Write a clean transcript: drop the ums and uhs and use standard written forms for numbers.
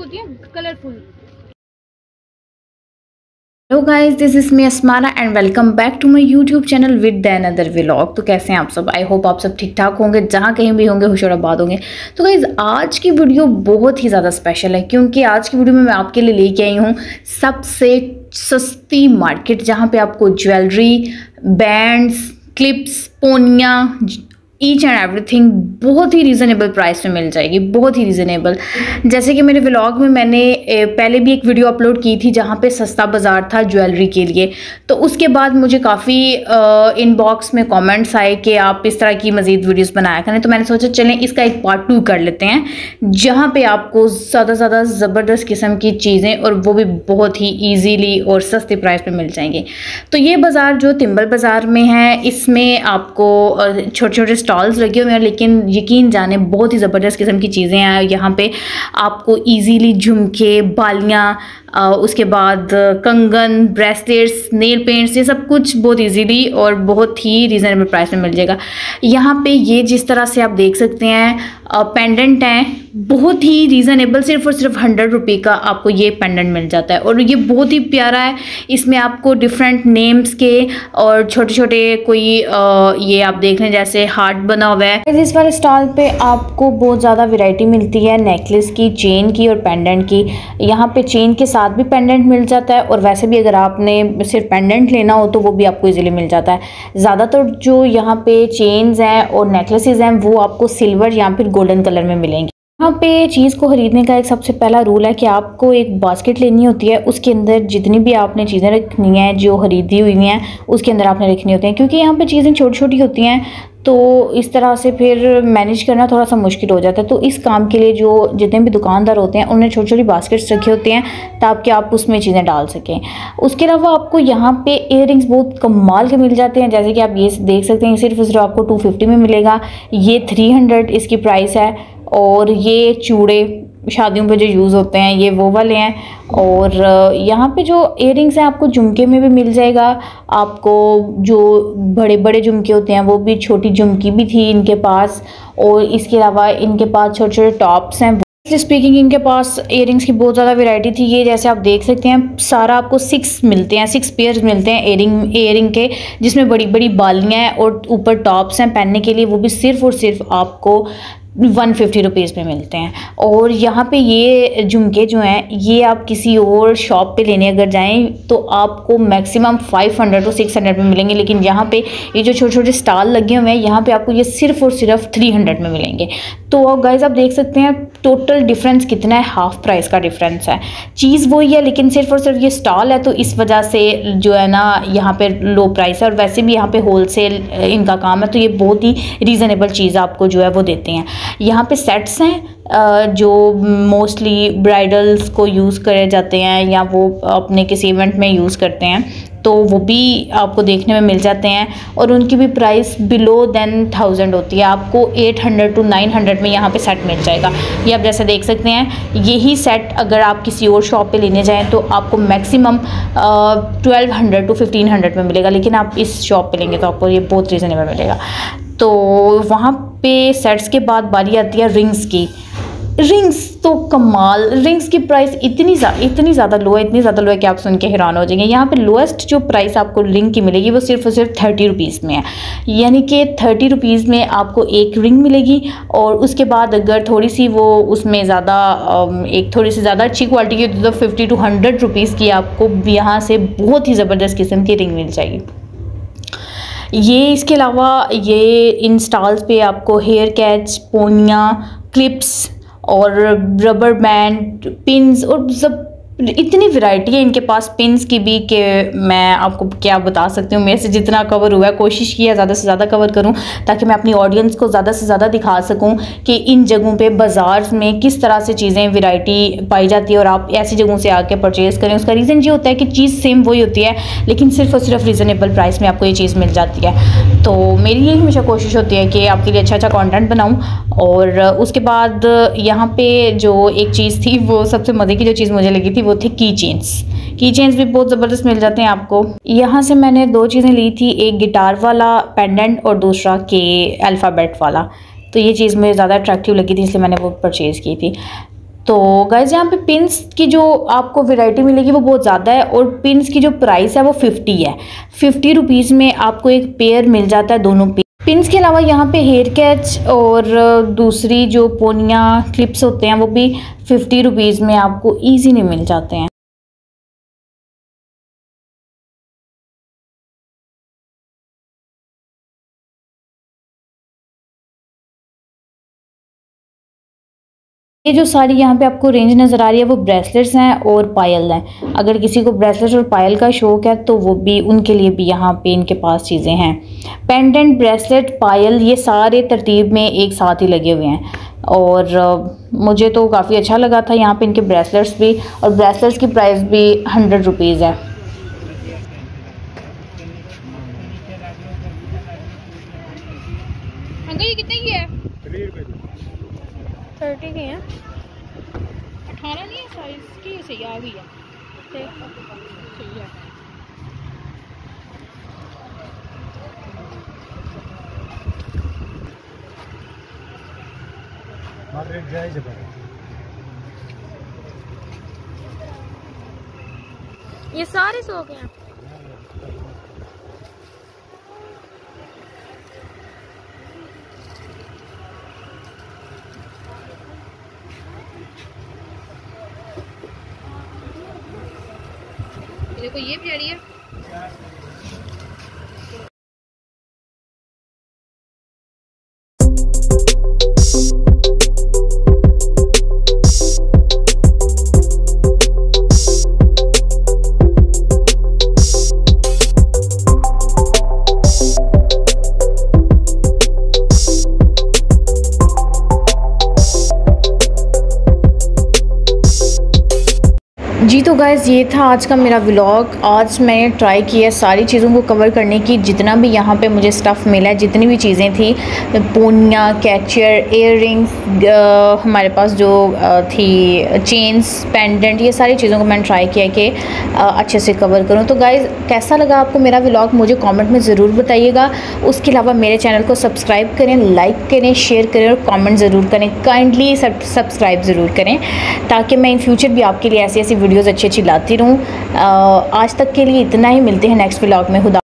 होती है colourful. Hello guys, this is me Asmana and welcome back to my YouTube channel with another vlog. तो कैसे हैं आप सब? आई होप आप सब ठीक ठाक होंगे, जहाँ कहीं भी होंगे हुशूराबाद होंगे। तो गाइस, आज की वीडियो बहुत ही ज़्यादा स्पेशल है क्योंकि आज की वीडियो में मैं आपके लिए लेके आई हूँ सबसे सस्ती मार्केट, जहाँ पे आपको ज्वेलरी, बैंड्स, क्लिप्स, पोनियाँ, ईच एंड एवरीथिंग बहुत ही रीज़नेबल प्राइस में मिल जाएगी, बहुत ही रीज़नेबल। जैसे कि मेरे व्लॉग में मैंने पहले भी एक वीडियो अपलोड की थी जहाँ पे सस्ता बाज़ार था ज्वेलरी के लिए, तो उसके बाद मुझे काफ़ी इनबॉक्स में कमेंट्स आए कि आप इस तरह की मज़ीद वीडियोस बनाया करें। तो मैंने सोचा चलें इसका एक पार्ट 2 कर लेते हैं जहाँ पे आपको ज़्यादा ज़बरदस्त किस्म की चीज़ें और वो भी बहुत ही ईजीली और सस्ते प्राइस पे मिल जाएंगे। तो ये बाज़ार जो तिम्बल बाज़ार में है, इसमें आपको छोटे छोटे स्टॉल्स लगे हुए हैं, लेकिन यकीन जाने बहुत ही ज़बरदस्त किस्म की चीज़ें हैं यहाँ पे। आपको इजीली झुमके, बालियाँ, उसके बाद कंगन, ब्रेसलेट्स, नेल पेंट्स, ये सब कुछ बहुत इजीली और बहुत ही रीज़नेबल प्राइस में मिल जाएगा। यहाँ पे ये जिस तरह से आप देख सकते हैं पेंडेंट हैं, बहुत ही रीज़नेबल, सिर्फ और सिर्फ 100 रुपये का आपको ये पेंडेंट मिल जाता है और ये बहुत ही प्यारा है। इसमें आपको डिफरेंट नेम्स के और छोटे छोटे कोई ये आप देख लें जैसे हार्ट बना हुआ है। इस वाले स्टॉल पे आपको बहुत ज़्यादा वैरायटी मिलती है नेकलेस की, चेन की और पेंडेंट की। यहाँ पे चेन के साथ भी पेंडेंट मिल जाता है और वैसे भी अगर आपने सिर्फ पेंडेंट लेना हो तो वो भी आपको इजीली मिल जाता है। ज़्यादातर जो यहाँ पे चेन्स हैं और नेकलेसेस हैं वो आपको सिल्वर या फिर गोल्डन कलर में मिलेंगे। यहाँ पे चीज़ को ख़रीदने का एक सबसे पहला रूल है कि आपको एक बास्केट लेनी होती है, उसके अंदर जितनी भी आपने चीज़ें रखनी हैं जो ख़रीदी हुई हैं उसके अंदर आपने रखनी होती हैं, क्योंकि यहाँ पे चीज़ें छोटी छोटी होती हैं तो इस तरह से फिर मैनेज करना थोड़ा सा मुश्किल हो जाता है। तो इस काम के लिए जो जितने भी दुकानदार होते हैं उन्होंने छोटी छोटी बास्केट्स रखे होते हैं ताकि आप उसमें चीज़ें डाल सकें। उसके अलावा आपको यहाँ पे इयररिंग्स बहुत कमाल के मिल जाते हैं, जैसे कि आप ये देख सकते हैं, सिर्फ आपको 250 में मिलेगा। ये 300 इसकी प्राइस है। और ये चूड़े शादियों पे जो यूज़ होते हैं ये वो वाले हैं। और यहाँ पे जो इयररिंग्स हैं आपको झुमके में भी मिल जाएगा। आपको जो बड़े बड़े झुमके होते हैं वो भी, छोटी झुमकी भी थी इनके पास। और इसके अलावा इनके पास छोटे छोटे टॉप्स हैं। स्पीकिंग इनके पास इयररिंग्स की बहुत ज़्यादा वैरायटी थी। ये जैसे आप देख सकते हैं सारा आपको 6 मिलते हैं, 6 पेयर्स मिलते हैं इयररिंग के, जिसमें बड़ी बड़ी बालियाँ हैं और ऊपर टॉप्स हैं पहनने के लिए, वो भी सिर्फ और सिर्फ आपको 150 रुपीज़ में मिलते हैं। और यहाँ पे ये झुमके जो हैं ये आप किसी और शॉप पे लेने अगर जाएं तो आपको मैक्सिमम 500 to 600 में मिलेंगे, लेकिन यहाँ पे ये जो छोटे छोटे स्टॉल लगे हुए हैं यहाँ पे आपको ये सिर्फ और सिर्फ 300 में मिलेंगे। तो गाइस आप देख सकते हैं टोटल डिफरेंस कितना है, हाफ प्राइस का डिफरेंस है। चीज़ वही है लेकिन सिर्फ और सिर्फ ये स्टॉल है तो इस वजह से जो है ना यहाँ पे लो प्राइस है। और वैसे भी यहाँ पे होलसेल इनका काम है तो ये बहुत ही रीज़नेबल चीज़ आपको जो है वो देते हैं। यहाँ पे सेट्स हैं जो मोस्टली ब्राइडल्स को यूज़ करे जाते हैं या वो अपने किसी इवेंट में यूज़ करते हैं, तो वो भी आपको देखने में मिल जाते हैं और उनकी भी प्राइस बिलो देन 1000 होती है। आपको 800 to 900 में यहाँ पे सेट मिल जाएगा। ये आप जैसे देख सकते हैं, यही सेट अगर आप किसी और शॉप पे लेने जाएं तो आपको मैक्सिमम 1200 to 1500 में मिलेगा, लेकिन आप इस शॉप पे लेंगे तो आपको ये बहुत रीज़नेबल मिलेगा। तो वहाँ पे सेट्स के बाद बारी आती है रिंग्स की। रिंग्स तो कमाल, रिंग्स की प्राइस इतनी ज़्यादा लो है, इतनी ज़्यादा लो है कि आप सुन के हैरान हो जाएंगे। यहाँ पे लोएस्ट जो प्राइस आपको रिंग की मिलेगी वो सिर्फ और सिर्फ 30 रुपीज़ में है, यानी कि 30 रुपीज़ में आपको एक रिंग मिलेगी। और उसके बाद अगर थोड़ी सी वो उसमें ज़्यादा एक थोड़ी सी ज़्यादा अच्छी क्वालिटी की तो 50 to 100 रुपीज़ की आपको यहाँ से बहुत ही ज़बरदस्त किस्म की रिंग मिल जाएगी। ये इसके अलावा ये इन स्टॉल्स पे आपको हेयर कैच, पोनियाँ, क्लिप्स और रबर बैंड, पिन्स और सब इतनी वैरायटी है इनके पास पिन्स की भी कि मैं आपको क्या बता सकती हूँ। मेरे से जितना कवर हुआ है कोशिश की है ज़्यादा से ज़्यादा कवर करूँ ताकि मैं अपनी ऑडियंस को ज़्यादा से ज़्यादा दिखा सकूँ कि इन जगहों पे बाज़ार में किस तरह से चीज़ें वैरायटी पाई जाती है और आप ऐसी जगहों से आके परचेज़ करें। उसका रीज़न ये होता है कि चीज़ सेम वही होती है लेकिन सिर्फ और सिर्फ रीज़नेबल प्राइस में आपको ये चीज़ मिल जाती है। तो मेरी यही हमेशा कोशिश होती है कि आपके लिए अच्छा कंटेंट बनाऊँ। और उसके बाद यहाँ पे जो एक चीज़ थी वो सबसे मज़े की जो चीज़ मुझे लगी थी वो थी की चेन्स भी बहुत ज़बरदस्त मिल जाते हैं आपको। यहाँ से मैंने 2 चीज़ें ली थी, एक गिटार वाला पेंडेंट और दूसरा के अल्फ़ाबेट वाला। तो ये चीज़ मुझे ज़्यादा अट्रैक्टिव लगी थी इसलिए मैंने वो परचेज़ की थी। तो गाइज यहाँ पे पिन्स की जो आपको वैरायटी मिलेगी वो बहुत ज़्यादा है, और पिन्स की जो प्राइस है वो 50 है। 50 रुपीज़ में आपको एक पेयर मिल जाता है दोनों पिन्स के अलावा यहाँ पे हेयर कैच और दूसरी जो पोनियाँ क्लिप्स होते हैं वो भी 50 रुपीज़ में आपको ईजीली मिल जाते हैं। ये जो सारी यहाँ पे आपको रेंज नज़र आ रही है वो ब्रेसलेट्स हैं और पायल हैं। अगर किसी को ब्रेसलेट्स और पायल का शौक है तो वो भी, उनके लिए भी यहाँ पे इनके पास चीज़ें हैं। पेंडेंट, ब्रेसलेट, पायल ये सारे तरतीब में एक साथ ही लगे हुए हैं, और मुझे तो काफ़ी अच्छा लगा था यहाँ पे इनके ब्रेसलेट्स भी, और ब्रेसलेट्स की प्राइस भी 100 रुपीज़ है। अंकल ये कितने की है? 30 की है। 18 नहीं है साइज की, सही आ गई है। सही है। ये सारे 100 के हैं। देखो ये प्यारी है। जी तो गाइज़ ये था आज का मेरा व्लॉग। आज मैंने ट्राई किया सारी चीज़ों को कवर करने की, जितना भी यहाँ पे मुझे स्टफ़ मिला है, जितनी भी चीज़ें थी, पोनियाँ, कैचर, इयररिंग्स, हमारे पास जो थी चेन्स, पेंडेंट, ये सारी चीज़ों को मैंने ट्राई किया कि अच्छे से कवर करूँ। तो गाइज़ कैसा लगा आपको मेरा व्लॉग मुझे कॉमेंट में ज़रूर बताइएगा। उसके अलावा मेरे चैनल को सब्सक्राइब करें, लाइक करें, शेयर करें और कॉमेंट ज़रूर करें। काइंडली सब्सक्राइब ज़रूर करें ताकि मैं इन फ्यूचर भी आपके लिए ऐसी ऐसी वीडियोज़ अच्छी अच्छी लाती रहूँ। आज तक के लिए इतना ही, मिलते हैं नेक्स्ट व्लॉग में। खुदा।